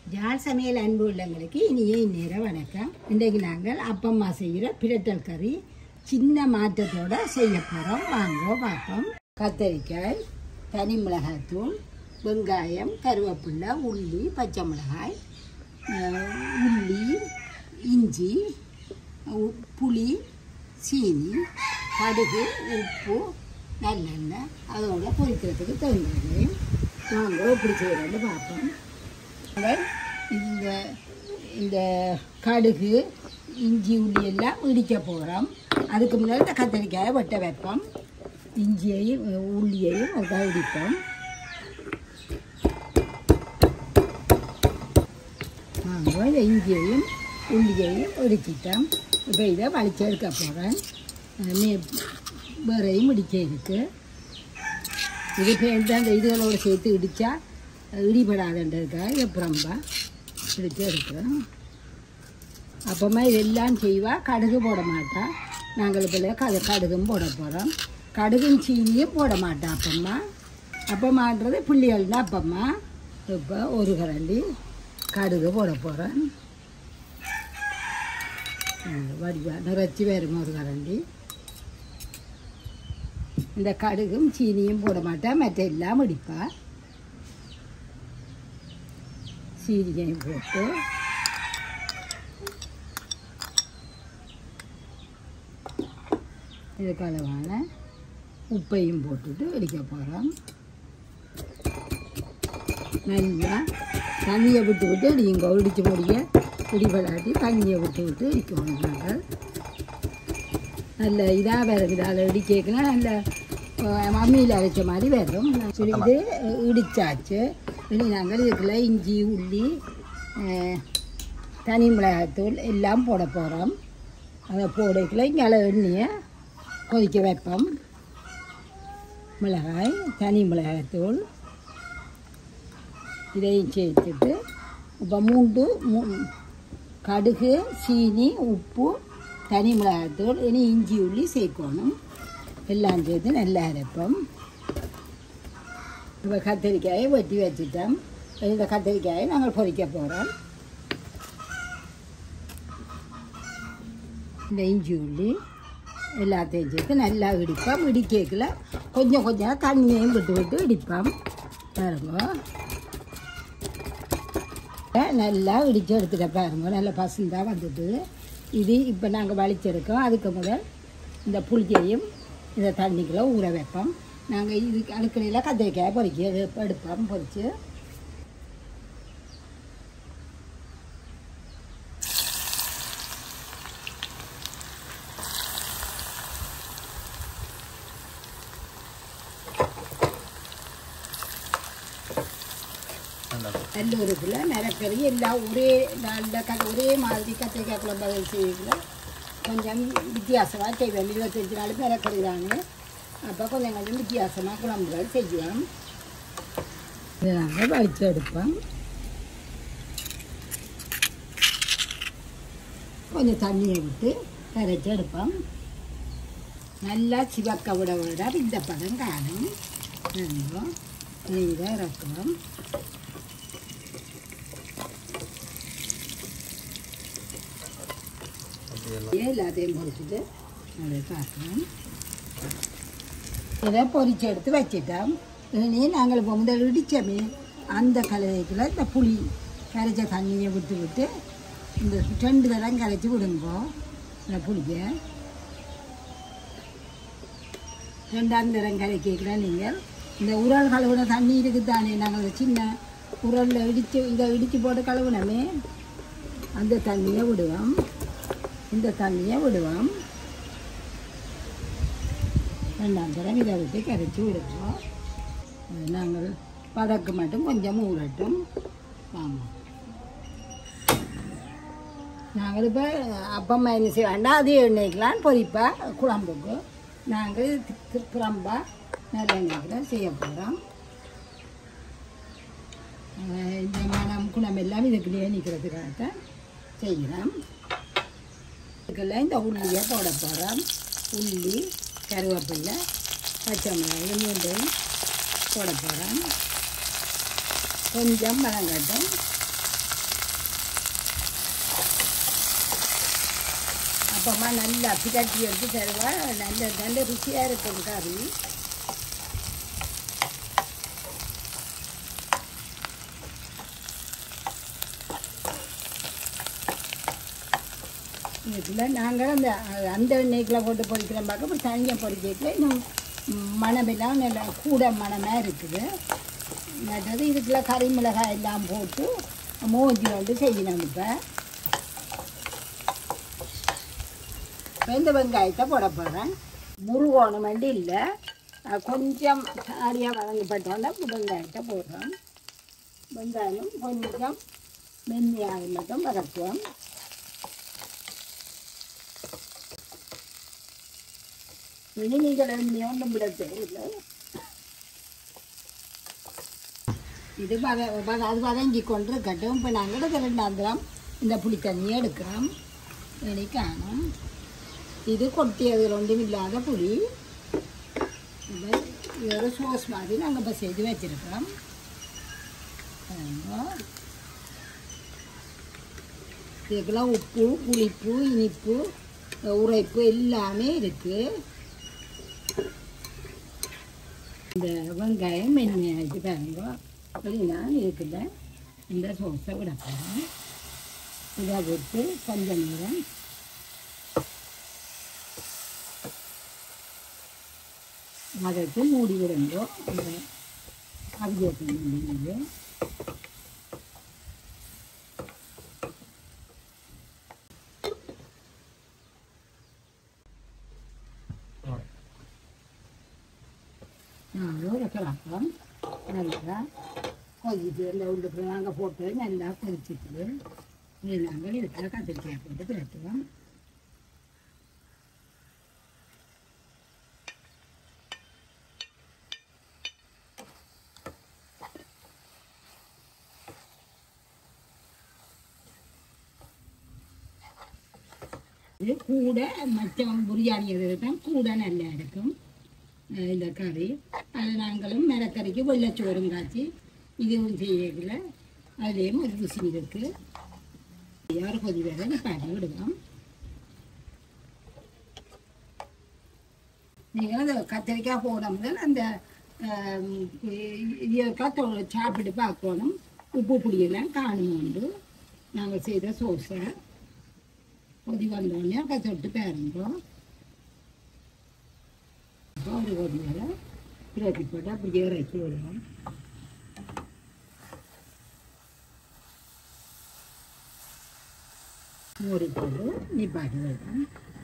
ஜால் சமையல் அன்பு உள்ளவங்களுக்கு இனிய இந்நேரம் வணக்கம். இன்றைக்கு நாங்கள் அப்பம்மா செய்கிற பிரட்டல் கறி சின்ன மாற்றத்தோடு செய்ய போகிறோம். வாங்க பார்ப்போம். கத்தரிக்காய், தனி மிளகாய்த்தூள், வெங்காயம், கருவேப்பிலை, உள்ளி, பச்சை மிளகாய், உள்ளி, இஞ்சி, புளி, சீனி, கடுகு, உப்பு, நல்லெண்ணெய், அதோட பொரிக்கிறதுக்கு தகுந்தது. வாங்க எப்படி செய்கிறோன்னு பார்ப்போம். இந்த கடுகு, இஞ்சி, உள்ளி எல்லாம் இடிக்க போகிறோம். அதுக்கு முன்னாடி இந்த கத்தரிக்காயை வெட்ட வைப்போம். இஞ்சியையும் உள்ளியையும் அதை இடிப்போம். இந்த இஞ்சியையும் உள்ளியையும் இடிச்சிட்டோம். இப்போ இதை வலிச்சு எடுக்க போகிறேன். வேறையும் இடிக்க இருக்குது. இது பேருந்து அந்த இதுகளோடு சேர்த்து இடித்தா இடிபடாதுன்றதுக்காக எப்பறம்பா இடித்து எடுக்கிறோம். அப்போமா இதெல்லாம் செய்வா, கடுகு போட மாட்டா. நாங்கள் இப்போ கடுகும் போட போகிறோம். கடுகும் சீனியும் போட மாட்டா அப்பம்மான்றது பிள்ளைகள்னா அப்பம்மா. இப்போ ஒரு கரண்டி கடுகு போட போகிறேன். வடிவா நிறைச்சி வரும் ஒரு கரண்டி. இந்த கடுகும் சீனியும் போட மாட்டா, மற்ற எல்லாம் இடிப்பா. சீனியையும் போட்டு இதுக்கு அளவான உப்பையும் போட்டுட்டு இடிக்க போகிறோம். நல்லா தண்ணியை விட்டு விட்டு இடிங்க. இடித்து முடிய இடிபடாட்டி தண்ணியை விட்டு விட்டு இடிக்கணும். நாங்கள் நல்ல இதாக வேறு இதால் இடிக்கலாம். நல்ல மம்மியில் அரைச்ச மாதிரி வரும். இது இடித்தாச்சு. இனி நாங்கள் இதுக்குள்ள இஞ்சி, உள்ளி, தனி மிளகாய்த்தூள் எல்லாம் போட போகிறோம். அதை போடக்குள்ள இங்கே எண்ணெயை கொதிக்க வைப்போம். மிளகாய், தனி மிளகாய்த்தூள் இதையும் சேர்த்துட்டு இப்போ கடுகு, சீனி, உப்பு, தனி மிளகாய்த்தூள், இனி இஞ்சி, உள்ளி சேர்க்கணும். எல்லாம் சேர்த்து நல்லா அரைப்போம். இப்போ கத்திரிக்காயை வெட்டி வச்சுட்டோம். இந்த கத்திரிக்காயை நாங்கள் பொரிக்க போகிறோம். இந்த இஞ்சி, உள்ளி எல்லாத்தையும் சேர்த்து நல்லா இடிப்போம். இடிக்கல கொஞ்சம் கொஞ்சம் தண்ணியையும் விட்டு விட்டு இடிப்போம். பாருங்க, நல்லா இடித்து எடுத்துகிட்ட பாருங்க. நல்லா பசுந்தாக வந்துட்டு இது இப்போ நாங்கள் வலிச்சிருக்கோம். அதுக்கு முதல் இந்த புளியையும் இந்த தண்ணிக்குள்ளே ஊற வைப்போம். நாங்கள் இதுக்கு அடுக்கலையில் கத்திரிக்காய் பொரிக்க எடுப்போம். பொரித்து எல்லோருக்குள்ள நிலக்கறி எல்லாம் ஒரே ஒரே மாதிரி கத்திரிக்காய் குழம்பு செய்யல கொஞ்சம் வித்தியாசமாக செய்வேன். 25 நாள் நிலக்கறி தானே, அப்போ கொஞ்சம் கொஞ்சம் வித்தியாசமாக குழம்புகள் செய்வோம். இதை நாங்கள் வலிச்சு எடுப்போம். கொஞ்சம் தண்ணியை விட்டு கரைச்சி எடுப்போம். நல்லா சிவக்க விட விட இந்த பதம் காணும். இதை இறக்குவோம். எல்லாத்தையும் பொரிச்சுட்டு அதை பார்க்கலாம். இதை பொரிச்சு எடுத்து வச்சிட்டோம். இனி நாங்கள் இப்போ முதல் இடித்தமே அந்த கலவைக்குள்ள இந்த புளி கரைச்ச தண்ணியை விட்டு விட்டு இந்த 2 தரம் கரைச்சி விடுங்கோ. இந்த புளியை 2ஆம் தரம் கரைக்கலாம். நீங்கள் இந்த உரல் கழுவுன தண்ணி இருக்குது தானே, நாங்கள் சின்ன உரலில் இடித்து போட்டு கழுவுனமே அந்த தண்ணியை விடுவோம். இந்த தண்ணியை விடுவோம். 2ஆம் தரம் இதை விட்டு கரைச்சி விடுவோம். நாங்கள் பதக்கு மட்டும் கொஞ்சம் ஊறட்டும். ஆமாம், நாங்கள் இப்போ அப்பம்மா என்ன செய்ய வேண்டாம், அதே எண்ணெய்க்கெலாம் பொரிப்பா குழம்புக்கு நாங்கள் குழம்பா நல்லெண்ணெய்க்கு செய்ய போகிறோம். இந்த மனம் குழம்பு எல்லாம் இதுக்குள்ளேயே நிற்கிறதுக்காகத்தான் செய்கிறோம். இதுக்கெல்லாம் இந்த உள்ளியை போட போகிறோம். உள்ளி, கருவேப்பிலை, பச்சை மிளகாய் மூன்றையும் போட போகிறோம். கொஞ்சம் வதங்கட்டும். அப்பமா நல்லா பிரட்டி எடுத்து தருவா. நல்ல நல்ல ருசியாக இருக்கும் கறி. இதுக்குள்ள நாங்கள் அந்த எண்ணெய்க்குள்ள போட்டு பொரிக்கிறோம் பார்க்க. அப்புறம் தனியாக பொரிக்கல இன்னும் மணமெல்லாம் நல்லா கூட மணமாக இருக்குது. மற்றது இதுக்குள்ள கறி மிளகாய் எல்லாம் போட்டு மோதி வந்து செய்யணும். இப்போ இந்த வெங்காயத்தை போட போகிறேன். முருகோணம் வேண்டி இல்லை, கொஞ்சம் சாரியாக வதங்கப்பட்டோன்னா வெங்காயத்தை போடுறோம். வெங்காயம் கொஞ்சம் மென்மையாக மட்டும் வதக்குவோம். இனி நீங்கள் ஒன்றும் விட தேவையில்லை. இது அது வதங்கி கொண்டு இருக்கட்டும். இப்போ நாங்கள் 2 கிராம் இந்த புளி தண்ணியை எடுக்கிறோம். காணும் இது கொட்டியதில் ஒன்றும் இல்லாத புளி. ஒரு சோஸ் மாதிரி நாங்கள் இப்போ செய்து வச்சுருக்கிறோம். இதுக்கெல்லாம் உப்பு, புளிப்பு, இனிப்பு, உரைப்பு எல்லாமே இருக்குது. இந்த வெங்காயம் மென்மையாகிட்டு பாருங்க. அப்படின்னா இருக்குல்ல இந்த சோஸை விட போகிறோம். இதை விட்டு கொஞ்சம் நேரம் அதற்கு மூடி விடுங்கோ. அந்த அவியத்தை முடியுது. கலப்பம் நல்லா கொதிச்சு இந்த உள்ளுக்கு நாங்கள் போட்டு நல்லா கொதிச்சுட்டு நாங்கள் இதுக்காக கத்திரிக்காய் போட்டு பிரட்டுவோம். இது கூட மற்ற பிரியாணி தான் கூட நல்லா இருக்கும் இந்த கறி. அது நாங்களும் மிளகறிக்கு வெள்ளைச்சோறும் காய்ச்சி இதுவும் செய்யல. அதுலேயும் ஒரு ருசி இருக்குது. யாரும் கொதி வேற பாட்டி விடுவோம். நீங்கள் அந்த கத்திரிக்காய் போடும்போது அந்த இதற்காக சாப்பிட்டு பார்க்கணும். உப்பு புளியெல்லாம் காணும் உண்டு. நாங்கள் செய்த சோஸை கொதி வந்தோடனே அதை தொட்டு பாருங்கோ. ஒரு கொதி வர பிரட்டி போட்டு அப்படியே இறக்கி விடுவோம். மூடி போட்டு நிப்பாட்டி விடுவோம்.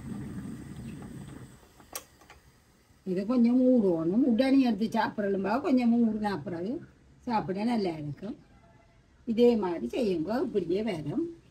இதை கொஞ்சம் ஊறணும். உடனே எடுத்து சாப்பிட்றலும்பா கொஞ்சம் ஊறினா பிறகு சாப்பிட நல்லா இருக்கும். இதே மாதிரி செய்யுங்க. இப்படியே வரும்.